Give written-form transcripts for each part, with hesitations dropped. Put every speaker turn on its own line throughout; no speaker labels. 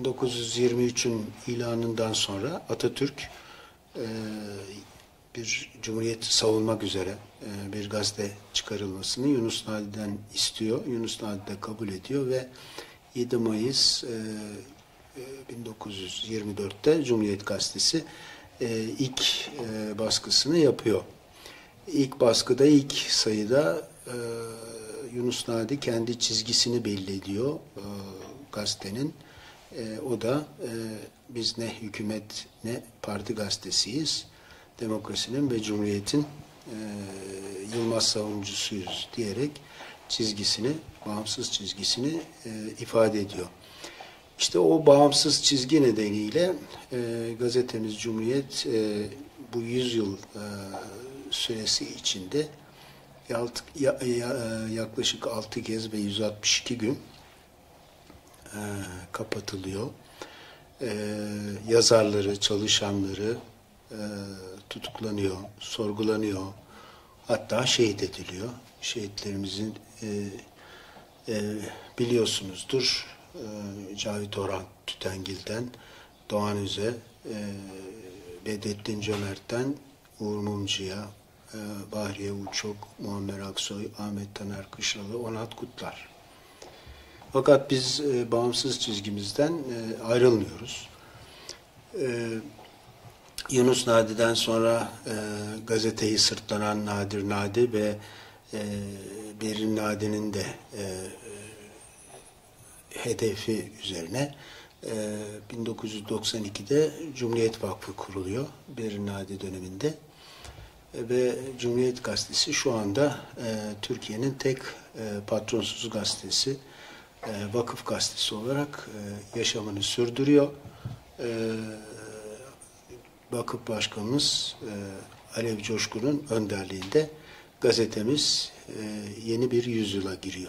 1923'ün ilanından sonra Atatürk bir cumhuriyeti savunmak üzere bir gazete çıkarılmasını Yunus Nadi'den istiyor. Yunus Nadi de kabul ediyor ve 7 Mayıs 1924'te Cumhuriyet Gazetesi ilk baskısını yapıyor. İlk baskıda, ilk sayıda Yunus Nadi kendi çizgisini belli ediyor gazetenin. O da biz ne hükümet ne parti gazetesiyiz. Demokrasinin ve Cumhuriyet'in yılmaz savunucusuyuz diyerek çizgisini, bağımsız çizgisini ifade ediyor. İşte o bağımsız çizgi nedeniyle gazetemiz Cumhuriyet bu 100 yıl süresi içinde yaklaşık 6 kez ve 162 gün kapatılıyor. Yazarları, çalışanları tutuklanıyor, sorgulanıyor, hatta şehit ediliyor. Şehitlerimizin biliyorsunuzdur, Cavit Orhan Tütengil'den, Doğan Öz'e, Bedrettin Cömert'ten Uğur Mumcu'ya, Bahriye Uçok, Muammer Aksoy, Ahmet Taner Kışlalı, Onat Kutlar. Fakat biz bağımsız çizgimizden ayrılmıyoruz. Yunus Nadi'den sonra gazeteyi sırtlanan Nadir Nadi ve Berin Nadi'nin de hedefi üzerine 1992'de Cumhuriyet Vakfı kuruluyor Berin Nadi döneminde. Ve Cumhuriyet Gazetesi şu anda Türkiye'nin tek patronsuz gazetesi, vakıf gazetesi olarak yaşamını sürdürüyor. Vakıf Başkanımız Alev Coşkun'un önderliğinde gazetemiz yeni bir yüzyıla giriyor.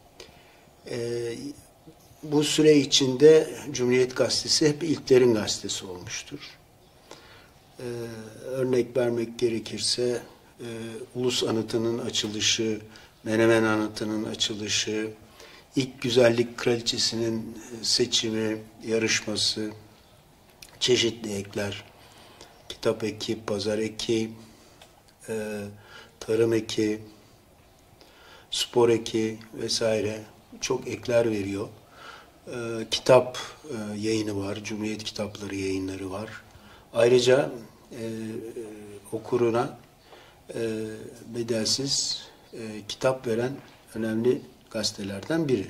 Bu süre içinde Cumhuriyet Gazetesi hep ilklerin gazetesi olmuştur. Örnek vermek gerekirse Ulus Anıtı'nın açılışı, Menemen Anıtı'nın açılışı, ilk güzellik kraliçesinin seçimi, yarışması, çeşitli ekler, kitap eki, pazar eki, tarım eki, spor eki vesaire çok ekler veriyor. Kitap yayını var, Cumhuriyet Kitapları yayınları var. Ayrıca okuruna bedelsiz kitap veren önemli gazetelerden biri.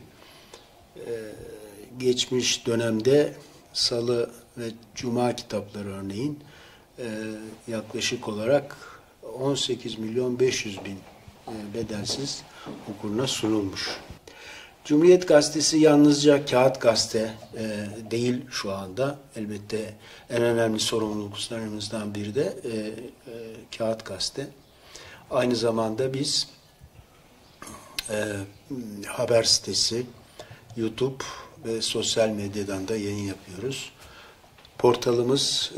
Geçmiş dönemde Salı ve Cuma kitapları örneğin yaklaşık olarak 18 milyon 500 bin bedelsiz okuruna sunulmuş. Cumhuriyet Gazetesi yalnızca kağıt gazete değil şu anda. Elbette en önemli sorumluluklarımızdan biri de kağıt gazete. Aynı zamanda biz haber sitesi, YouTube ve sosyal medyadan da yayın yapıyoruz. Portalımız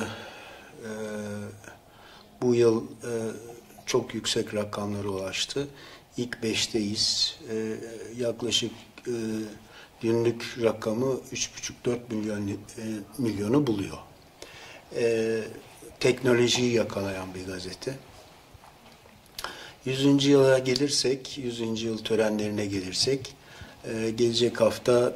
bu yıl çok yüksek rakamlara ulaştı. İlk 5'teyiz. Yaklaşık günlük rakamı 3,5-4 milyonu buluyor. Teknolojiyi yakalayan bir gazete. 100. yıla gelirsek, 100. yıl törenlerine gelirsek, gelecek hafta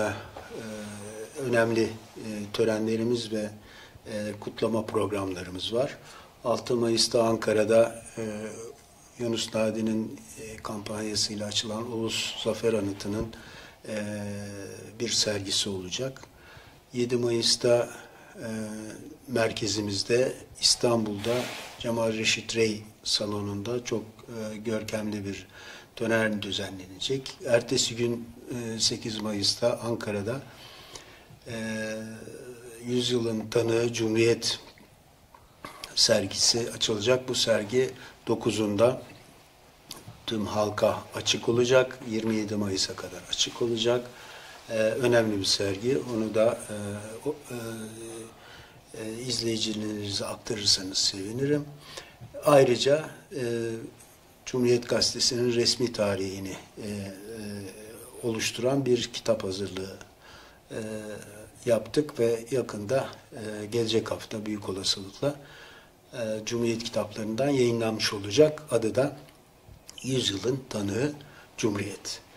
önemli törenlerimiz ve kutlama programlarımız var. 6 Mayıs'ta Ankara'da Yunus Nadi'nin kampanyasıyla açılan Ulus Zafer Anıtı'nın bir sergisi olacak. 7 Mayıs'ta merkezimizde İstanbul'da Cemal Reşit Rey salonunda çok görkemli bir tören düzenlenecek. Ertesi gün 8 Mayıs'ta Ankara'da 100 yılın tanığı Cumhuriyet sergisi açılacak. Bu sergi 9'unda tüm halka açık olacak. 27 Mayıs'a kadar açık olacak. Önemli bir sergi. Onu da izleyicilerinize aktarırsanız sevinirim. Ayrıca Cumhuriyet Gazetesi'nin resmi tarihini oluşturan bir kitap hazırlığı yaptık ve yakında gelecek hafta büyük olasılıkla Cumhuriyet kitaplarından yayınlanmış olacak. Adı da Yüzyılın Tanığı Cumhuriyet.